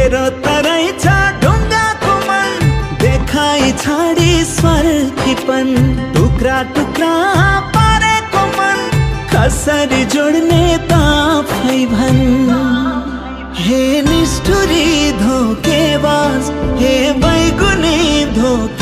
तेरो तरै छ ढुङ्गाको मन देखाइ छाडी स्वार्थीपन टुक्रा टुक्रा पारेको मन कसरी जोड्ने त आफै भन् हे निष्ठुरी धोकेबाज हे बैगुनी धोके